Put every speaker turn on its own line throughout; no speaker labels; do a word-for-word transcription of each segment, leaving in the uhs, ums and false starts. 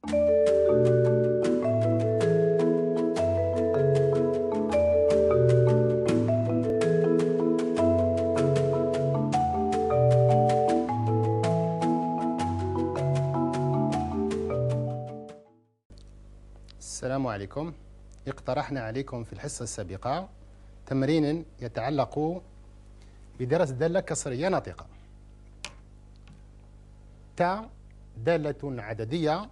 السلام عليكم. اقترحنا عليكم في الحصة السابقة تمرين يتعلق بدراسة دالة كسرية ناطقة. تا دالة عددية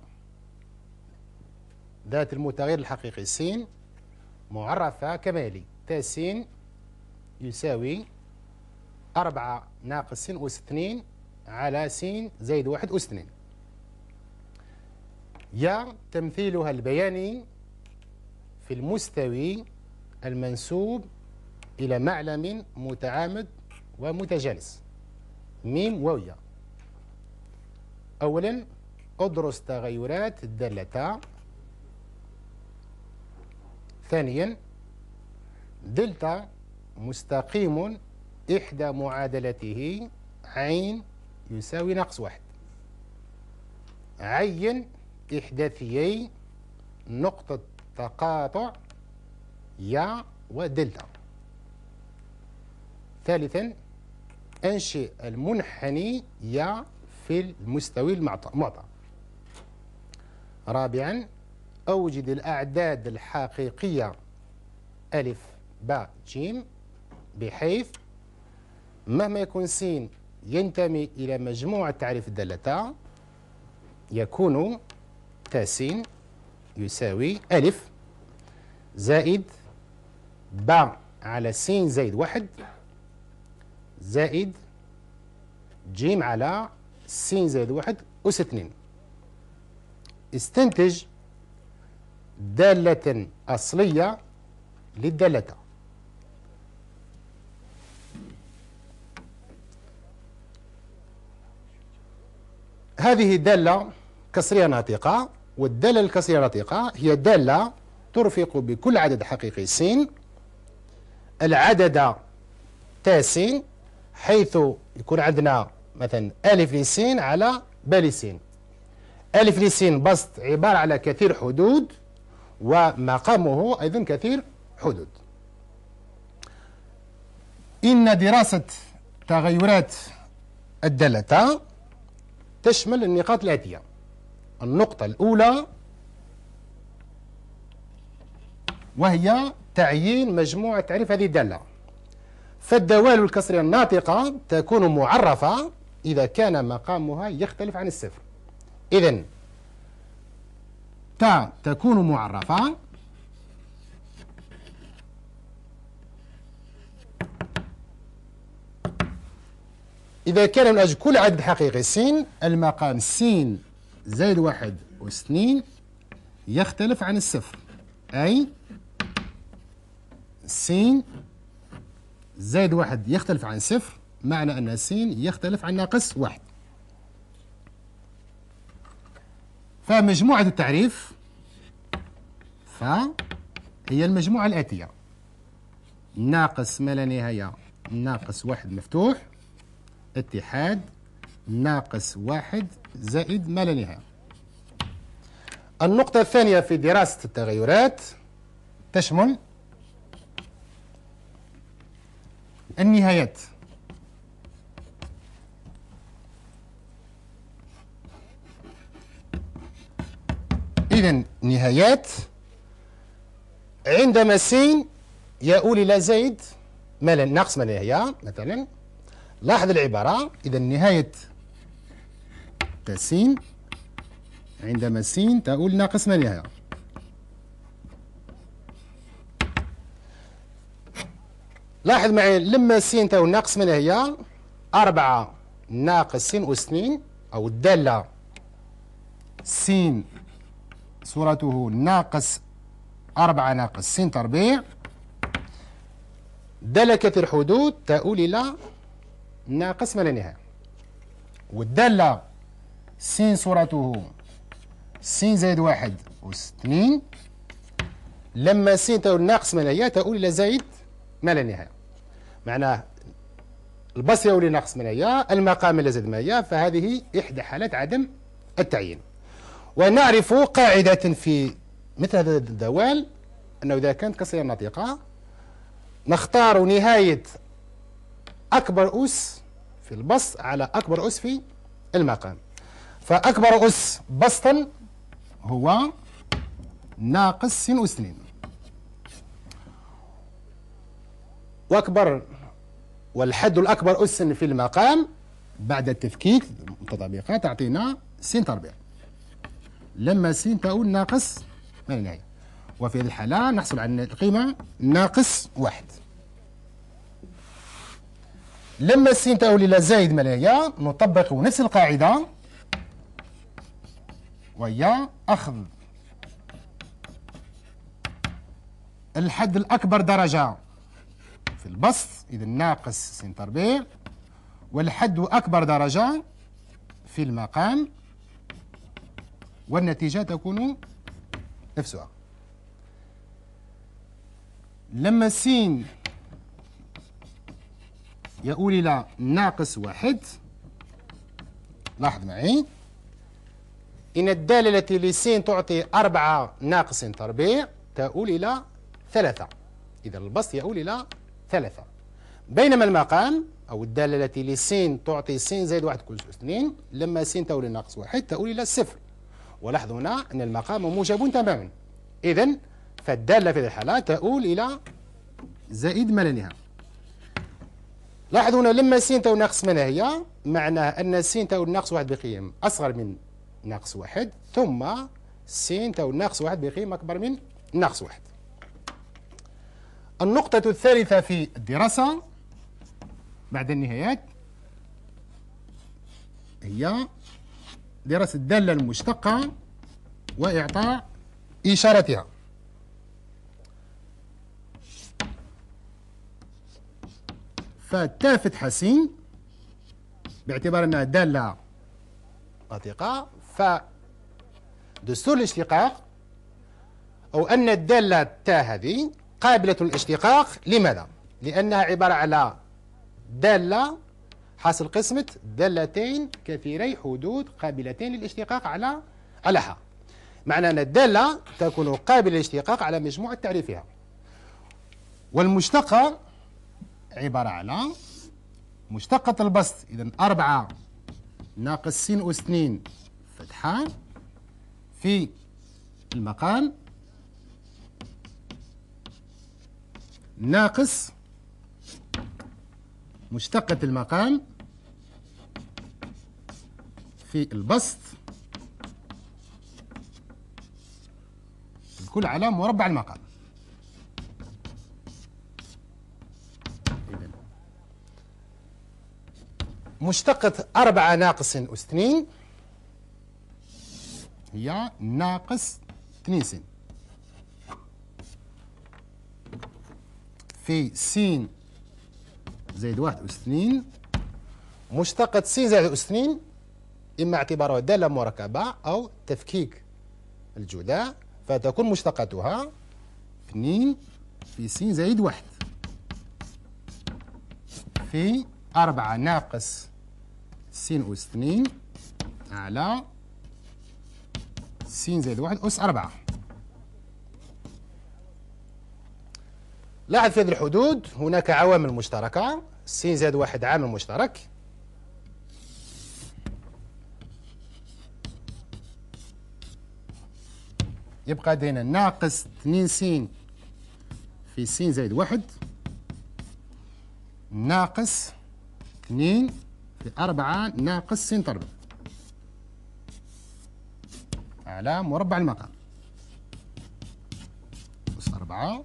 ذات المتغير الحقيقي س معرفة كما يلي: تا س يساوي أربعة ناقص س أس اثنين على س زائد واحد أس اثنين. يا تمثيلها البياني في المستوي المنسوب إلى معلم متعامد ومتجانس. ميم ويا. أولا أدرس تغيرات الدالة. ثانيا دلتا مستقيم إحدى معادلته عين يساوي ناقص واحد. عين إحداثيي نقطة تقاطع يا ودلتا. ثالثا أنشئ المنحني يا في المستوي المعطى. رابعا أوجد الأعداد الحقيقية ألف باء جيم بحيث مهما يكون س ينتمي إلى مجموعة تعريف الدالة يكون تا س يساوي ألف زائد باء على س زائد واحد زائد جيم على س زائد واحد أس اثنين. استنتج دالة أصلية للدالة. هذه دالة كسرية ناطقة، والدالة الكسرية الناطقة هي دالة ترفق بكل عدد حقيقي س العدد تا س، حيث يكون عندنا مثلا ألف لس على ب لس. ألف لس بسط عبارة على كثير حدود ومقامه أيضا كثير حدود. إن دراسة تغيرات الدالة تشمل النقاط الآتية: النقطة الأولى وهي تعيين مجموعة تعريف هذه الدالة. فالدوال الكسرية الناطقة تكون معرفة إذا كان مقامها يختلف عن الصفر. إذن تا تكون معرفة إذا كان من أجل كل عدد حقيقي س المقام س زائد واحد أس اثنين يختلف عن الصفر، أي س زائد واحد يختلف عن صفر، معنى أن س يختلف عن ناقص واحد. فمجموعة التعريف فهي المجموعة الآتية: ناقص ما لا نهاية ناقص واحد مفتوح اتحاد ناقص واحد زائد ما لا نهاية. النقطة الثانية في دراسة التغيرات تشمل النهايات. إذن نهايات عندما س يؤول إلى زائد ما لا ناقص ما لا نهاية مثلا. لاحظ العبارة: إذا نهاية تا س عندما س تؤول ناقص ما لا نهاية. لاحظ معي لما س تؤول ناقص ما لا نهاية أربعة ناقص س أس اثنين، أو الدالة س صورته ناقص أربعة ناقص س تربيع، دالة كثير حدود تؤول إلى ناقص ما لا نهاية. والدالة س صورته س زائد واحد أس اثنين لما س تؤول ناقص ما لا نهاية تؤول إلى زائد ما لا نهاية، معناه البسط يؤول لناقص ما لا نهاية، المقام إلى زائد ما لا نهاية، فهذه إحدى حالات عدم التعيين. ونعرف قاعدة في مثل هذا الدوال أنه إذا كانت قصيرة ناطقة نختار نهاية أكبر أس في البسط على أكبر أس في المقام. فأكبر أس بسطا هو ناقص س أس اثنين، وأكبر والحد الأكبر أس في المقام بعد التفكيك المتطابقات تعطينا س تربيع، لما س تؤول ناقص ما لا نهاية، وفي هذه الحالة نحصل على القيمة ناقص واحد. لما س تؤول إلى زائد ما لا نهاية نطبق نفس القاعدة، وهي أخذ الحد الأكبر درجة في البسط، إذا ناقص س تربيع، والحد أكبر درجة في المقام، والنتيجة تكون نفسها. لما س يؤول إلى ناقص واحد، لاحظ معي إن الدالة التي لس تعطي أربعة ناقص تربيع تؤول إلى ثلاثة، إذا البسط يؤول إلى ثلاثة، بينما المقام أو الدالة التي لس تعطي س زائد واحد كل اثنين، لما س تؤول إلى ناقص واحد تؤول إلى الصفر. ولاحظوا هنا أن المقام موجب تماما، إذن فالدالة في هذه الحالة تؤول إلى زائد ما لا نهاية. لاحظوا هنا لما س تؤول ناقص ما لا نهاية معناه أن س تؤول ناقص واحد بقيم أصغر من ناقص واحد، ثم س تؤول ناقص واحد بقيم أكبر من ناقص واحد. النقطة الثالثة في الدراسة بعد النهايات هي دراسة الدالة المشتقة وإعطاء إشارتها. فتاء فتحة س باعتبار أنها دالة ناطقة، فدستور الاشتقاق أو أن الدالة تاء هذه قابلة للاشتقاق. لماذا؟ لأنها عبارة على دالة حاصل قسمة دالتين كثيري حدود قابلتين للاشتقاق على على ح، معنى أن الدالة تكون قابلة للاشتقاق على مجموعة تعريفها. والمشتقة عبارة على مشتقة البسط، إذا أربعة ناقص س أس اثنين فتحة في المقام ناقص مشتقة المقام في البسط الكل على مربع المقام. إذن مشتقة أربعة ناقص أس اثنين هي ناقص اثنين س في س زائد واحد أس اثنين. مشتقة س زائد أس اثنين إما اعتبارها دالة مركبة أو تفكيك الجداء، فتكون مشتقتها اثنين في س زائد واحد في أربعة ناقص س أس اثنين على س زائد واحد أس أربعة. لاحظ في هذه الحدود هناك عوامل مشتركة، س زائد واحد عامل مشترك، يبقى لدينا ناقص اثنين س في س زائد واحد ناقص اثنين في أربعة ناقص س تربيع على مربع المقام أس أربعة.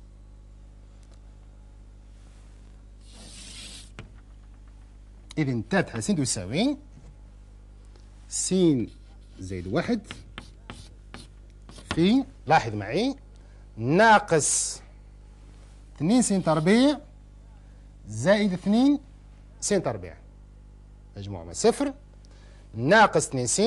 إذن تاء س تساوي س زائد واحد في، لاحظ معي، ناقص اثنين س تربيع زائد اثنين س تربيع مجموع من صفر ناقص اثنين س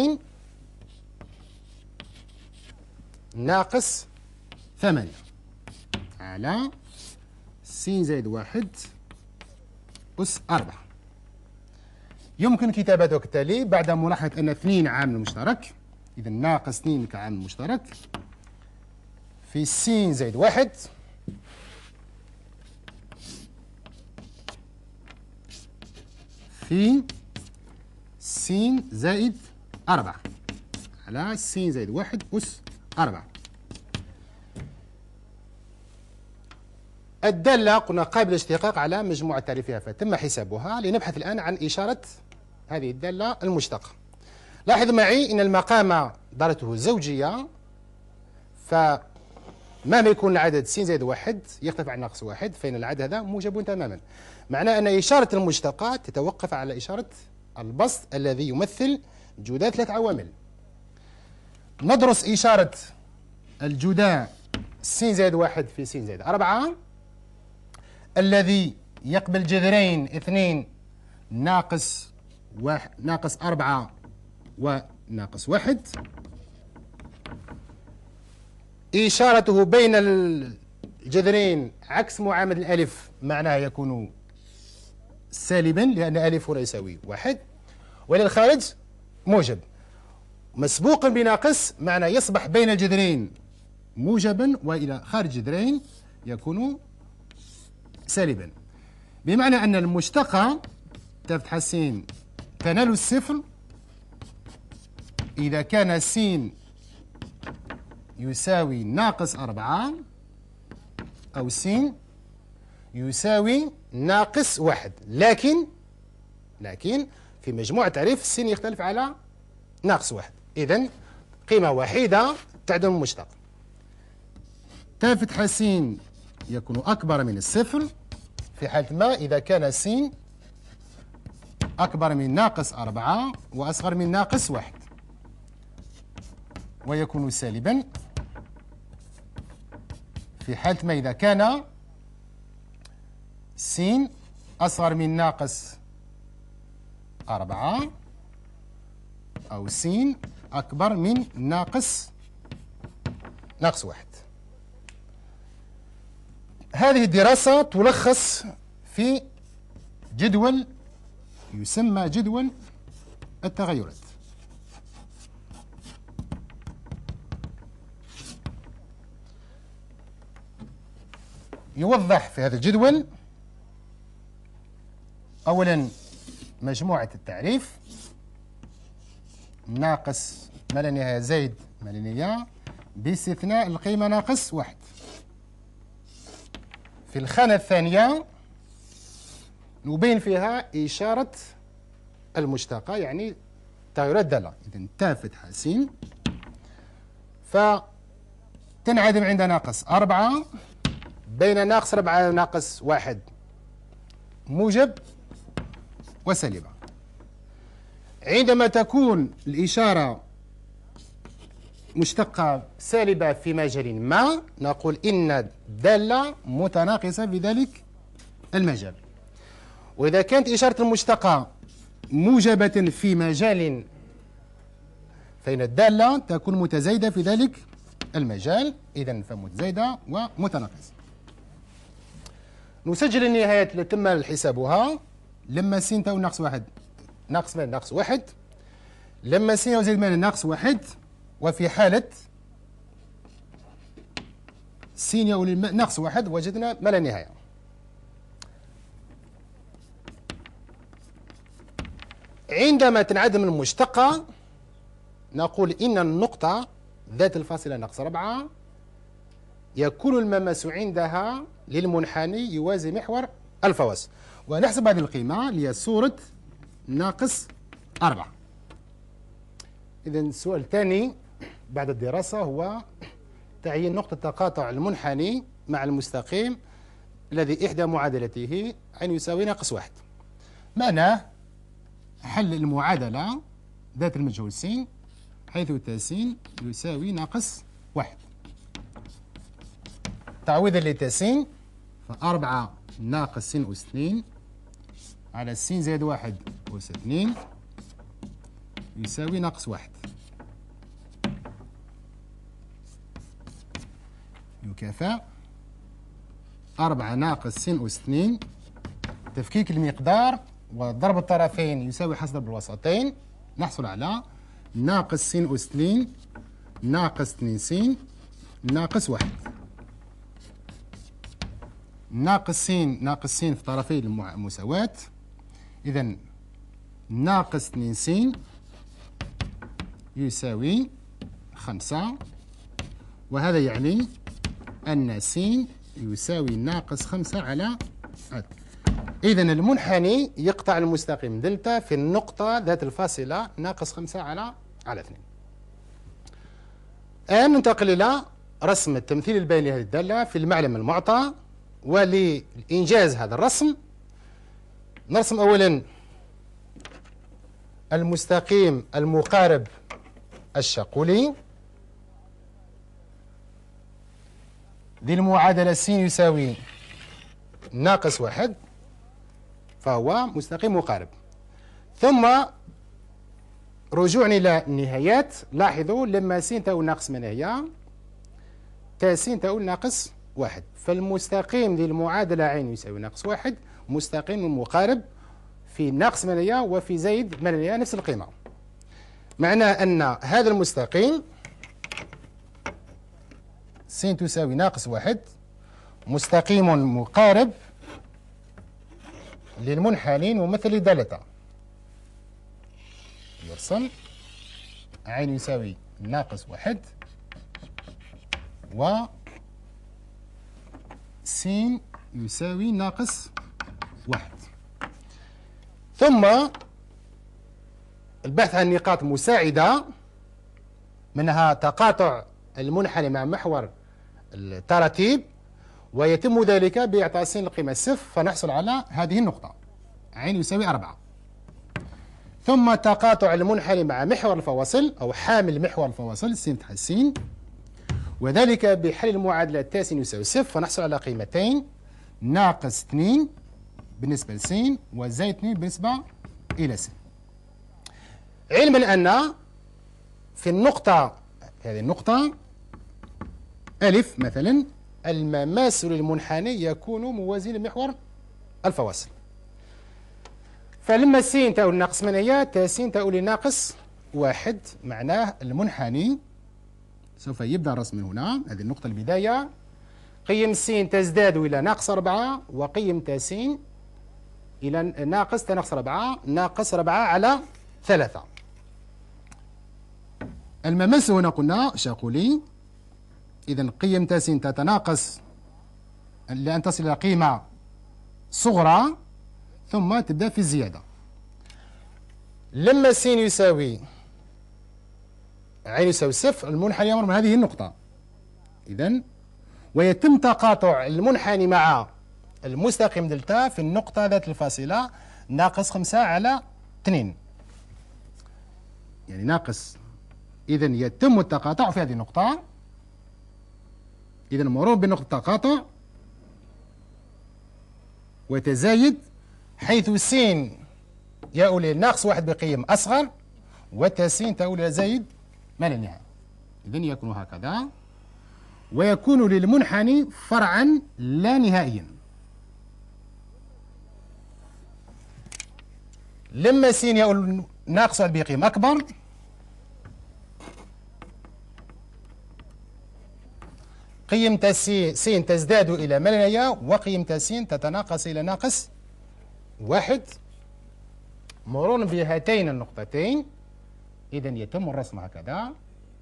ناقص ثمانية على س زائد واحد أس أربعة. يمكن كتابته كالتالي بعد ملاحظة أن اثنين عامل مشترك، إذا ناقص اثنين كعامل مشترك في س زائد واحد في س زائد أربعة على س زائد واحد أس أربعة. الدالة قلنا قابلة للاشتقاق على مجموعة تعريفها فتم حسابها. لنبحث الآن عن إشارة هذه الدالة المشتقة. لاحظ معي أن المقام دارته زوجية، فمهما يكون العدد س زائد واحد يختلف عن ناقص واحد، فإن العدد هذا موجب تماما. معناه أن إشارة المشتقة تتوقف على إشارة البسط الذي يمثل جداء ثلاث عوامل. ندرس إشارة الجداء س زائد واحد في س زائد أربعة الذي يقبل جذرين اثنين ناقص واحد ناقص أربعة وناقص واحد. إشارته بين الجذرين عكس معامل الألف، معناها يكون سالبا لأن ألف لا يساوي واحد، وللخارج موجب. مسبوقا بناقص معناه يصبح بين الجذرين موجبا وإلى خارج الجذرين يكون سالبا، بمعنى أن المشتقة تفتح س تنال الصفر إذا كان س يساوي ناقص أربعة أو س يساوي ناقص واحد. لكن لكن في مجموع تعريف س يختلف على ناقص واحد، إذن قيمة وحيدة تعدم المشتق. تاء فتحة س يكون أكبر من الصفر في حالة ما إذا كان س أكبر من ناقص أربعة وأصغر من ناقص واحد، ويكون سالبا في حالة ما إذا كان س أصغر من ناقص أربعة أو س أكبر من ناقص ناقص واحد. هذه الدراسة تلخص في جدول يسمى جدول التغيرات. يوضح في هذا الجدول أولا مجموعة التعريف ناقص ما لا نهاية زائد ما لا نهاية باستثناء القيمة ناقص واحد. في الخانة الثانية نبين فيها إشارة المشتقة يعني تغيرات دالة. إذن تاء فتحة س فتنعدم عند ناقص أربعة، بين ناقص أربعة وناقص واحد موجب وسالبة. عندما تكون الإشارة مشتقة سالبة في مجال ما نقول إن الدالة متناقصة في ذلك المجال. وإذا كانت إشارة المشتقة موجبة في مجال فإن الدالة تكون متزايدة في ذلك المجال، إذن فمتزايدة ومتناقصة. نسجل النهايات التي تم حسابها. لما س تساوي ناقص واحد ناقص من ناقص واحد، لما س يزيد من ناقص واحد، وفي حالة س يولي ناقص واحد وجدنا ما لا نهاية. عندما تنعدم المشتقة نقول إن النقطة ذات الفاصلة ناقص أربعة يكون المماس عندها للمنحني يوازي محور الفواصل، ونحسب هذه القيمة اللي هي صورة ناقص أربعة. إذن السؤال الثاني بعد الدراسة هو تعيين نقطة تقاطع المنحني مع المستقيم الذي إحدى معادلته أن يساوي ناقص واحد. معناه حل المعادلة ذات المجهول س حيث تا س يساوي ناقص واحد. تعويضا لتا س فأربعة ناقص س أس اثنين على س زائد واحد أس اثنين يساوي ناقص واحد. يكافئ أربعة ناقص س أس اثنين تفكيك المقدار وضرب الطرفين يساوي حصر ضرب الوسطين، نحصل على ناقص س أس اثنين ناقص اثنين س ناقص واحد. ناقص س ناقص س في طرفي المساواة، إذا ناقص اثنين س يساوي خمسة، وهذا يعني أن س يساوي ناقص خمسة على هذا. إذا المنحني يقطع المستقيم دلتا في النقطة ذات الفاصلة ناقص خمسة على على اثنين. الآن ننتقل إلى رسم التمثيل البياني لهذه الدالة في المعلم المعطى. ولإنجاز هذا الرسم نرسم أولا المستقيم المقارب الشاقولي. ذي المعادلة س يساوي ناقص واحد، فهو مستقيم مقارب. ثم رجوعا إلى النهايات، لاحظوا لما س تؤول ناقص من هي تا س تؤول ناقص واحد، فالمستقيم ذي المعادلة عين يساوي ناقص واحد مستقيم مقارب في ناقص من هي وفي زايد من هي نفس القيمة. معنى أن هذا المستقيم س تساوي ناقص واحد مستقيم مقارب للمنحني ممثل دالته. يرسم عين يساوي ناقص واحد و س يساوي ناقص واحد. ثم البحث عن نقاط مساعدة، منها تقاطع المنحني مع محور التراتيب، ويتم ذلك بإعطاء س القيمة صفر، فنحصل على هذه النقطة عين يساوي أربعة. ثم تقاطع المنحني مع محور الفواصل أو حامل محور الفواصل س تحت س، وذلك بحل المعادلة تا س يساوي صفر، فنحصل على قيمتين ناقص اثنين بالنسبة لس وزائد اثنين بالنسبة إلى س. علما أن في النقطة هذه النقطة ألف مثلا المماس للمنحني يكون موازي لمحور الفواصل، فلما س تؤول ناقص من هي تا س تؤول ناقص واحد، معناه المنحني سوف يبدأ الرسم من هنا. هذه النقطة البداية، قيم س تزداد إلى ناقص أربعة وقيم تا س إلى ناقص تا ناقص أربعة ناقص أربعة على ثلاثة. المماس هنا قلنا شاقولي، إذا قيم تا س تتناقص لأن تصل إلى قيمة صغرى ثم تبدأ في الزيادة. لما س يساوي عين يساوي صفر المنحني يمر من هذه النقطة، إذن ويتم تقاطع المنحني مع المستقيم دلتا في النقطة ذات الفاصلة ناقص خمسة على اثنين، يعني ناقص. إذن يتم التقاطع في هذه النقطة، إذن مرور بنقطة التقاطع وتزايد، حيث س يؤول إلى ناقص واحد بقيم أصغر وتا س تؤول إلى زايد ما لا نهاية. إذن يكون هكذا، ويكون للمنحني فرعا لا نهائيا. لما س يؤول ناقص واحد بقيم أكبر قيم تا س تزداد إلى ما لا نهاية وقيم تا س تتناقص إلى ناقص واحد. مرورا بهاتين النقطتين إذن يتم الرسم هكذا.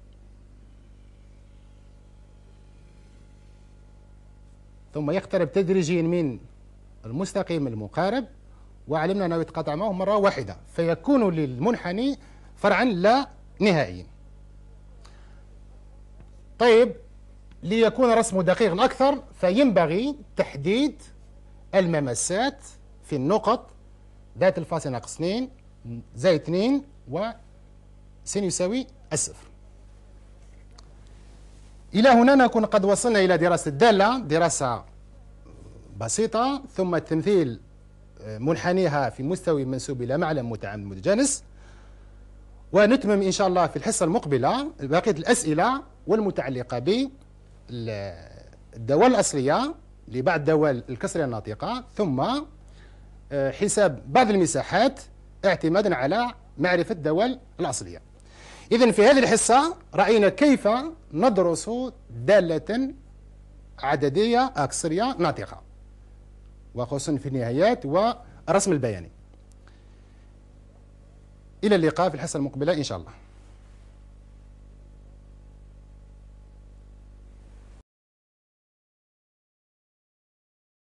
ثم يقترب تدريجيا من المستقيم المقارب، وعلمنا أنه يتقاطع معه مرة واحدة، فيكون للمنحني فرعا لا نهائيا. طيب، ليكون الرسم دقيقا أكثر فينبغي تحديد المماسات في النقط ذات الفاصلة ناقص اثنين زائد اثنين و س يساوي الصفر. إلى هنا نكون قد وصلنا إلى دراسة الدالة، دراسة بسيطة، ثم تمثيل منحنيها في مستوى منسوب إلى معلم متعامد متجانس. ونتمم إن شاء الله في الحصة المقبلة بقية الأسئلة والمتعلقة بالدوال الأصلية لبعض دوال الكسرية الناطقة، ثم حساب بعض المساحات اعتمادا على معرفة الدوال الأصلية. إذن في هذه الحصة رأينا كيف ندرس دالة عددية أكسرية ناطقة، وخصوصا في النهايات والرسم البياني. إلى اللقاء في الحصة المقبلة إن شاء الله.